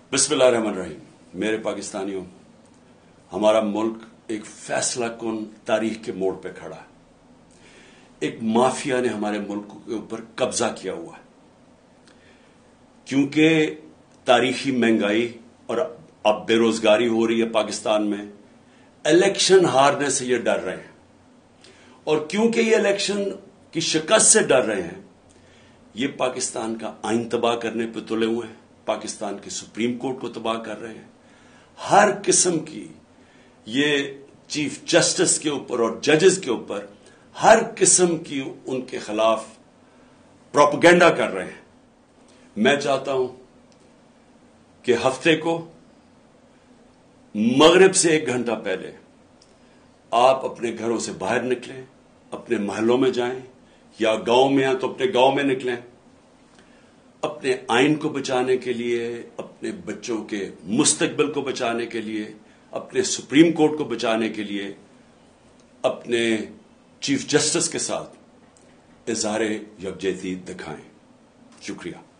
बिस्मिल्लाहिर्रहमानिर्रहीम। मेरे पाकिस्तानियों, हमारा मुल्क एक फैसला कुन तारीख के मोड़ पे खड़ा है। एक माफिया ने हमारे मुल्क के ऊपर कब्जा किया हुआ है, क्योंकि तारीखी महंगाई और अब बेरोजगारी हो रही है पाकिस्तान में। इलेक्शन हारने से ये डर रहे हैं, और क्योंकि ये इलेक्शन की शिकस्त से डर रहे हैं, ये पाकिस्तान का आइन तबाह करने पे तुले हुए हैं, पाकिस्तान की सुप्रीम कोर्ट को तबाह कर रहे हैं। हर किस्म की ये चीफ जस्टिस के ऊपर और जजेस के ऊपर हर किस्म की उनके खिलाफ प्रोपेगेंडा कर रहे हैं। मैं चाहता हूं कि हफ्ते को मगरिब से 1 घंटा पहले आप अपने घरों से बाहर निकलें, अपने महलों में जाएं, या गांव में हैं तो अपने गांव में निकलें, अपने आइन को बचाने के लिए, अपने बच्चों के मुस्तकबिल को बचाने के लिए, अपने सुप्रीम कोर्ट को बचाने के लिए, अपने चीफ जस्टिस के साथ इज़हार यकजहती दिखाएं। शुक्रिया।